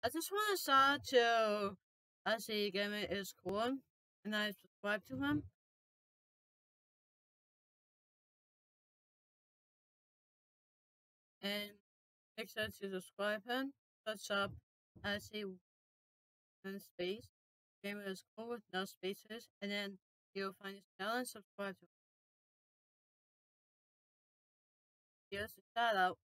I just want to shout out to Ashy Gameriscool, and I subscribe to him. And make sure to subscribe him. Search up Ashy and space Gameriscool with no spaces, and then you'll find his channel and subscribe to him. Here's the shout out.